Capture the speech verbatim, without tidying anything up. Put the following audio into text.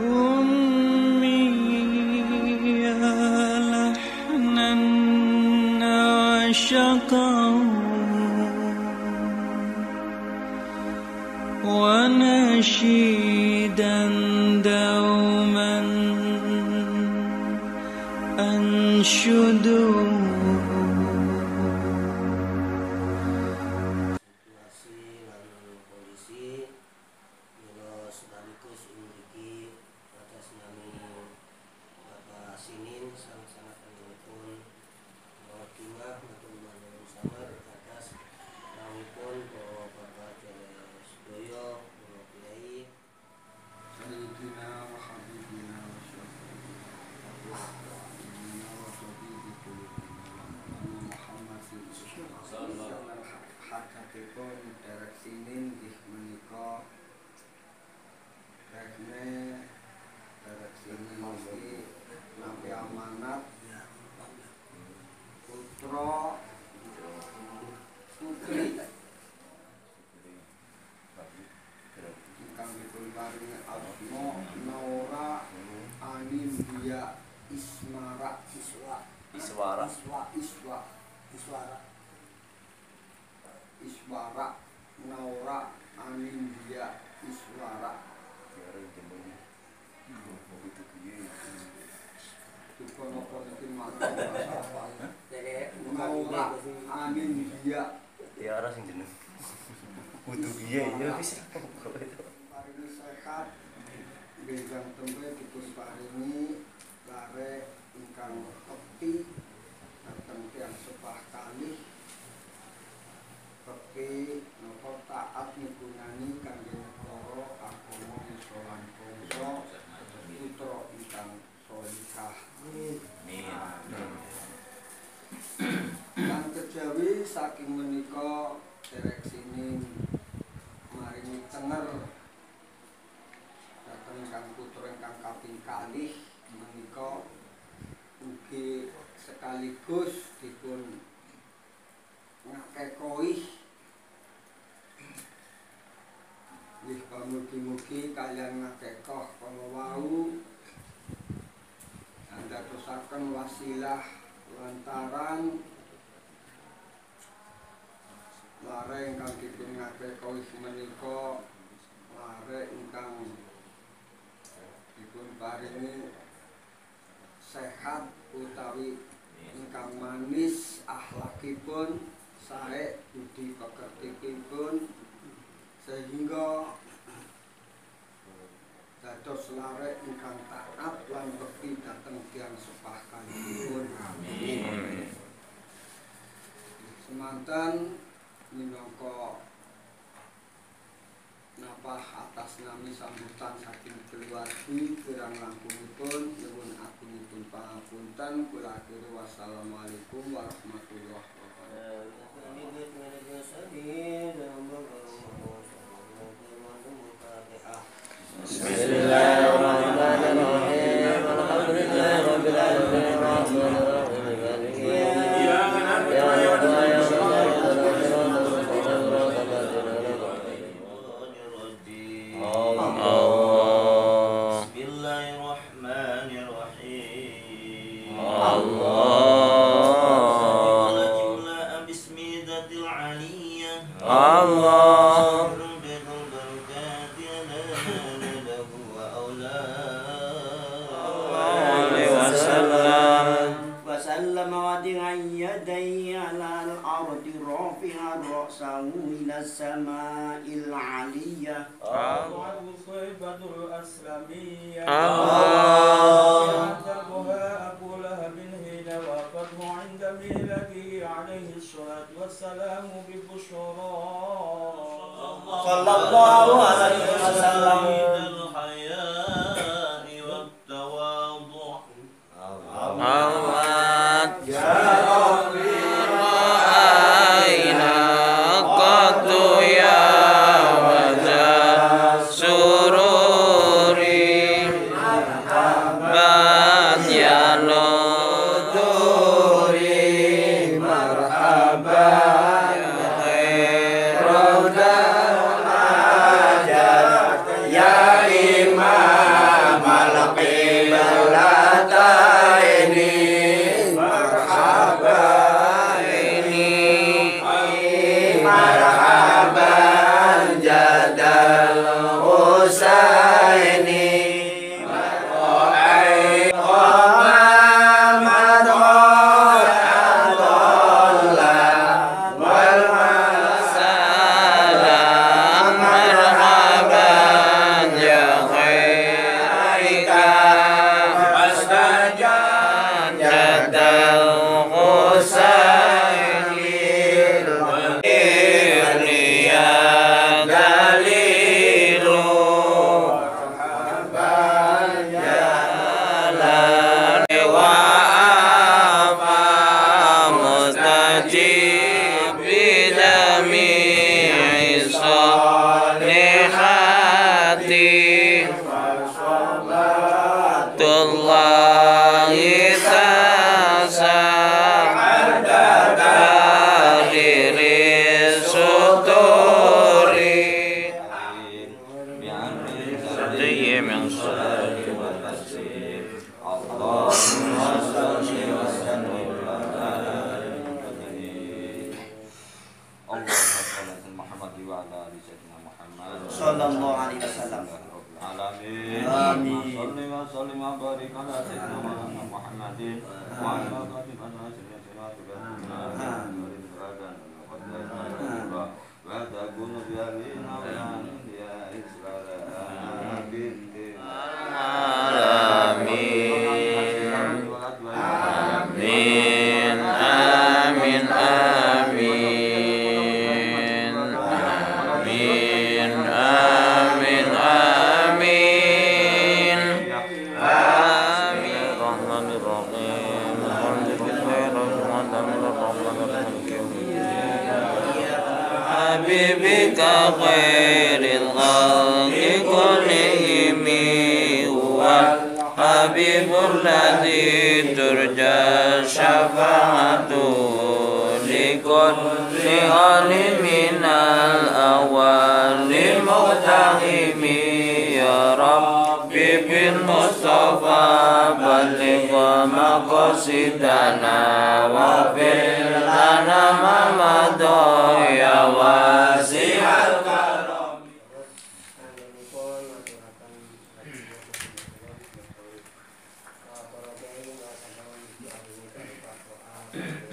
أمي لحنا عشقه ونشيدا دوما أنشده. Iswara Iswa Iswa Iswara Iswara Naura Anindya Iswara Naura Anindya tiara sing jeneng kudu piye ya wis paringi sehat genjang tembe dipun paringi lare ingkang bekti dateng tiyang sepah kalih bekti napa taat migunani kangge para agama Islam bangsa putra ingkang sholihah. Amin. Lan kejawi saking menika direksine maringi tenger dateng ingkang putra ingkang kaping kalih menika ugi sekaligus dipun ngakekoi nggih pamugi-mugi kalian ngakekoh kala wau andadosaken wasilah lantaran lare ingkang dipun ngakekoi menika lare ingkang dipun paringi sehat utawi ingkang manis akhlakipun sae budi pekertikipun sehingga dados lare ingkang taat lan bekti dhateng tiyang sepah kalihipun. Amin. Semanten minangka napah atas nami sambutan saking keluargi kirang langkungipun nyuwun agungipun pangapunten kula akhiri wassalamualaikum warahmatullahi wabarakatuh. Bismillahirrahmanirrahim. Alhamdulillahirabbil alamin. Sallallahu alaihi wasallam. Ya الصلاة والتسليم اللهم صل وسلم على اللهم صل على محمد وعلى آل سيدنا محمد صلى الله عليه وسلم. العالمين آمين. صل وسلم وبارك على سيدنا محمد وعلى آله وتكون بأبينا وأنبياء الصلاة آمين آمين آمين آمين آمين آمين آمين الرحمن الرحيم الحمد لله رب العالمين الرحمن الرحيم حبيبك خير الخلق كلهم هو الحبيب الذي ترجى شفاعته لكل حال من الأول مقتحم يا ربي بالمصطفى بلغ مقاصدنا واغفر لنا ما مضى يا واسع الكرم. Thank you.